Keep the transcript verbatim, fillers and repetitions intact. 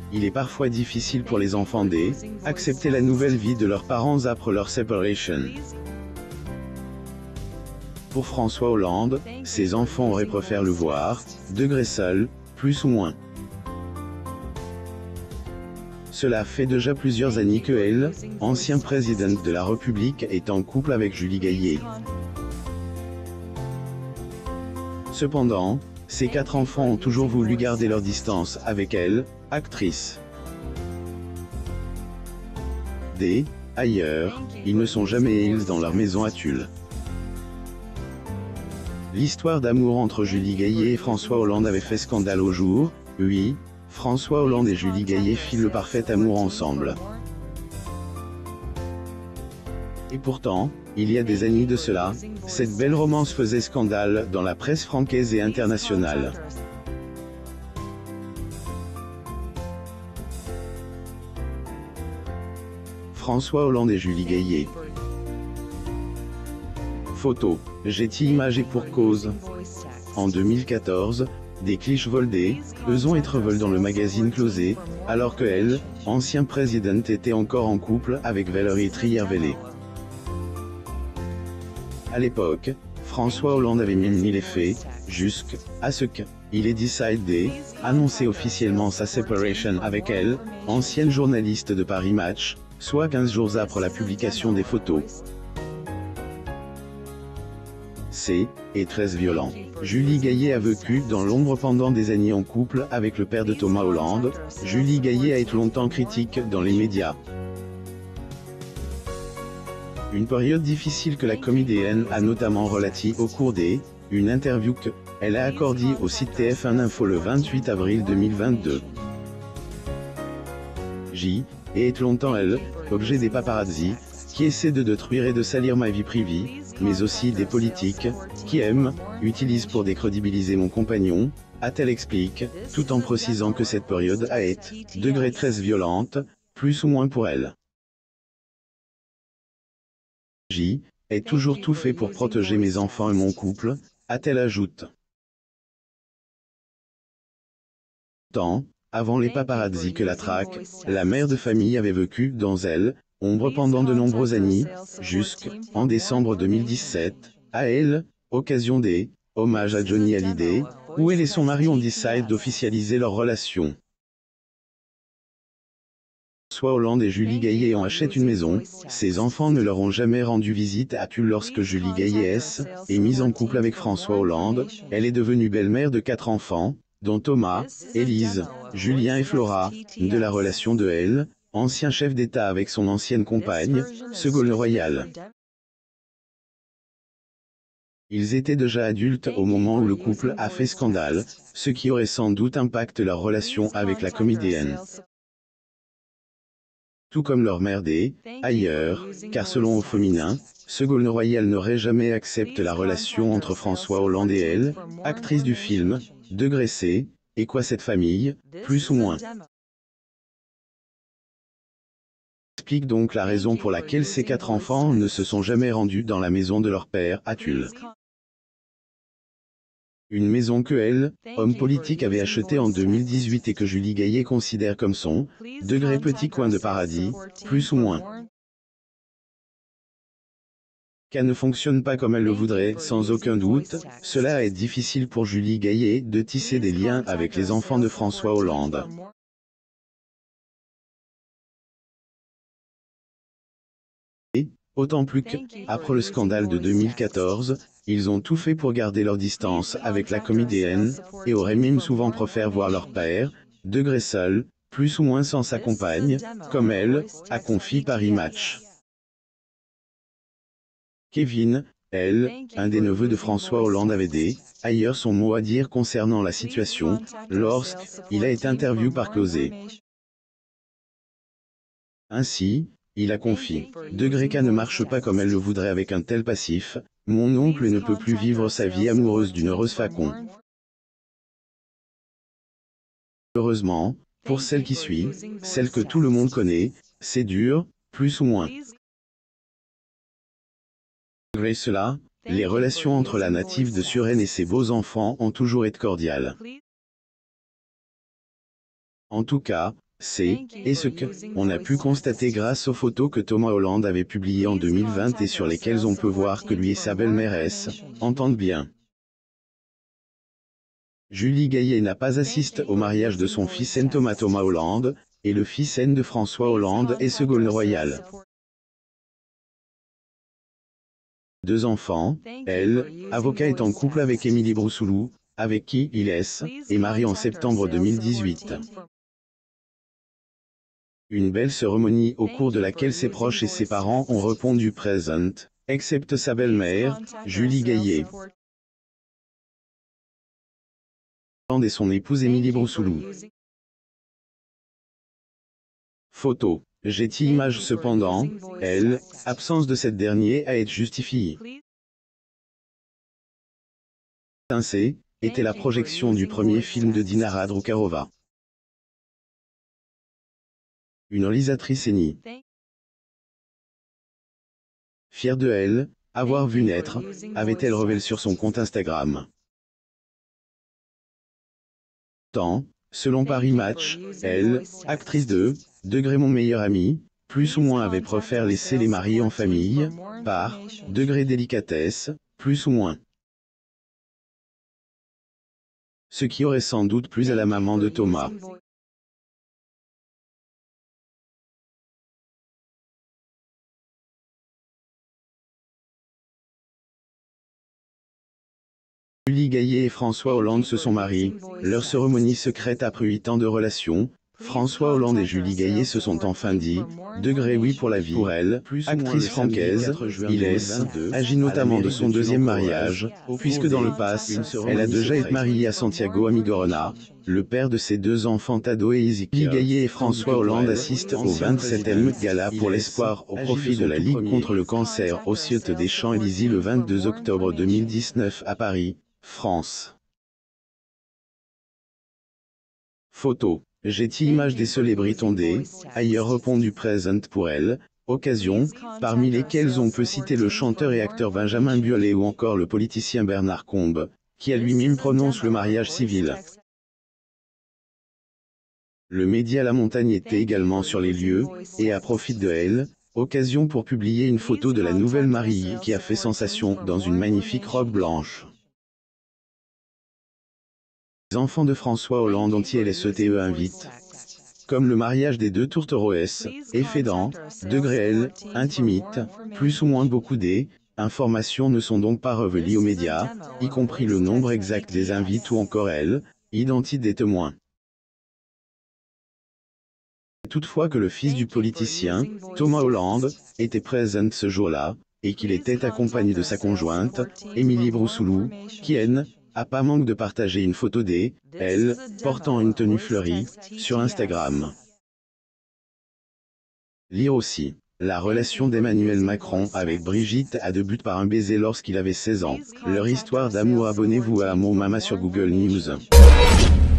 il est parfois difficile pour les enfants d', accepter la nouvelle vie de leurs parents après leur séparation. Pour François Hollande, ses enfants auraient préféré le voir, degré seul, plus ou moins. Cela fait déjà plusieurs années que elle, ancien présidente de la République, est en couple avec Julie Gaillet. Cependant, ses quatre enfants ont toujours voulu garder leur distance avec elle, actrice. D. Ailleurs, ils ne sont jamais ils dans leur maison à Tulle. L'histoire d'amour entre Julie Gaillet et François Hollande avait fait scandale au jour, oui, François Hollande et Julie Gaillet filent le parfait amour ensemble. Et pourtant, il y a des années de cela, cette belle romance faisait scandale dans la presse francaise et internationale. François Hollande et Julie Gaillet. Photo, Getty Images et pour cause. En deux mille quatorze, des clichés volés, eux ont été volés dans le magazine Closet, alors que elle, ancien présidente, était encore en couple avec Valérie Trierweiler. À l'époque, François Hollande avait mis les faits, jusqu'à ce qu'il ait décidé d'annoncer officiellement sa séparation avec elle, ancienne journaliste de Paris Match, soit quinze jours après la publication des photos. C'est est très violent. Julie Gaillet a vécu dans l'ombre pendant des années en couple avec le père de Thomas Hollande. Julie Gaillet a été longtemps critique dans les médias. Une période difficile que la comédienne a notamment relatie au cours des une interview qu'elle a accordée au site T F un Info le vingt-huit avril deux mille vingt-deux. J. est longtemps elle, objet des paparazzi, qui essaient de détruire et de salir ma vie privée, mais aussi des politiques, qui aiment, utilisent pour décrédibiliser mon compagnon, a-t-elle explique, tout en précisant que cette période a été, degré très violente, plus ou moins pour elle. J. ai toujours tout fait pour protéger mes enfants et mon couple, a-t-elle ajoute. Tant, avant les paparazzi que la traque, la mère de famille avait vécu dans elle, ombre pendant de nombreuses années, jusqu'en décembre deux mille dix-sept, à elle, occasion des hommages à Johnny Hallyday, où elle et son mari ont décidé d'officialiser leur relation. François Hollande et Julie Gaillet ont acheté une maison, ses enfants ne leur ont jamais rendu visite à Tulle lorsque Julie Gaillet est mise en couple avec François Hollande, elle est devenue belle-mère de quatre enfants, dont Thomas, Élise, Julien et Flora, de la relation de elle, ancien chef d'État avec son ancienne compagne, Ségolène Royal. Ils étaient déjà adultes au moment où le couple a fait scandale, ce qui aurait sans doute impacté leur relation avec la comédienne. Tout comme leur mère des ailleurs, car selon au féminin, Ségolène Royal n'aurait jamais accepté la relation entre François Hollande et elle, actrice du film, degré C, et quoi cette famille, plus ou moins. Explique donc la raison pour laquelle ces quatre enfants ne se sont jamais rendus dans la maison de leur père à Tulle. Une maison que elle, homme politique, avait achetée en deux mille dix-huit et que Julie Gaillet considère comme son degré petit coin de paradis, plus ou moins. Qu'elle ne fonctionne pas comme elle le voudrait, sans aucun doute, cela est difficile pour Julie Gaillet de tisser des liens avec les enfants de François Hollande. Et, autant plus que, après le scandale de deux mille quatorze, ils ont tout fait pour garder leur distance avec la comédienne, et auraient même souvent préféré voir leur père, degré seul, plus ou moins sans sa compagne, comme elle, a confié Paris Match. Kevin, elle, un des neveux de François Hollande, avait des ailleurs son mot à dire concernant la situation, lorsqu'il a été interviewé par Closet. Ainsi, il a confié, degré K ne marche pas comme elle le voudrait avec un tel passif, mon oncle ne peut plus vivre sa vie amoureuse d'une heureuse façon. Heureusement, pour celle qui suit, celle que tout le monde connaît, c'est dur, plus ou moins. Malgré cela, les relations entre la native de Suresnes et ses beaux enfants ont toujours été cordiales. En tout cas, C'est, et ce que, on a pu constater grâce aux photos que Thomas Holland avait publiées en deux mille vingt et sur lesquelles on peut voir que lui et sa belle-mère S entendent bien. Julie Gaillet n'a pas assisté au mariage de son fils N Thomas Thomas Holland, et le fils N de François Hollande est Ségolène Royal. Deux enfants, elle, avocat est en couple avec Émilie Broussoulou, avec qui il est, et marié en septembre deux mille dix-huit. Une belle cérémonie au cours de laquelle ses proches et ses parents ont répondu présent, excepte sa belle-mère, Julie Gaillet. Et son épouse Émilie Broussoulou. Photo. Getty Images cependant, elle, absence de cette dernière à être justifiée. Ainsi, était la projection du premier film de Dinara Drukarova. Une réalisatrice énie. Fière de elle, avoir vu naître, avait-elle révélé sur son compte Instagram. Tant, selon Paris Match, elle, actrice de Degré mon meilleur ami, plus ou moins avait préféré laisser les mariés en famille, par Degré délicatesse, plus ou moins. Ce qui aurait sans doute plu à la maman de Thomas. Julie Gaillet et François Hollande se sont mariés, leur cérémonie secrète après huit ans de relation. François Hollande et Julie Gaillet se sont enfin dit, degré oui pour la vie. Pour elle, actrice francaise, il est, agit notamment de son deuxième mariage, puisque dans le passé, elle a déjà été mariée à Santiago Amigorona, le père de ses deux enfants Tado et Ezekiel. Julie Gaillet et François Hollande assistent au vingt-septième Gala pour l'espoir au profit de la Ligue contre le cancer au Ciote des Champs-Élysées le vingt-deux octobre deux mille dix-neuf à Paris, France. Photo. Getty Images des célébrités des, ailleurs répondu présent pour elle, occasion, parmi lesquelles on peut citer le chanteur et acteur Benjamin Biolay ou encore le politicien Bernard Combes, qui à lui-même prononce le mariage civil. Le média La Montagne était également sur les lieux, et à profit de elle, occasion pour publier une photo de la nouvelle mariée qui a fait sensation dans une magnifique robe blanche. Les enfants de François Hollande entiers les S T E invitent. Comme le mariage des deux tourtereaux S, effédant, degré L, intimite, plus ou moins beaucoup des informations ne sont donc pas révélées aux médias, y compris le nombre exact des invités ou encore L, identité des témoins. Toutefois que le fils du politicien, Thomas Hollande, était présent ce jour-là, et qu'il était accompagné de sa conjointe, Émilie Broussoulou, qui N, a pas manque de partager une photo des, elle, portant une tenue fleurie, sur Instagram. Lire aussi. La relation d'Emmanuel Macron avec Brigitte a débuté par un baiser lorsqu'il avait seize ans. Leur histoire d'amour. Abonnez-vous à Mon Mama sur Google News.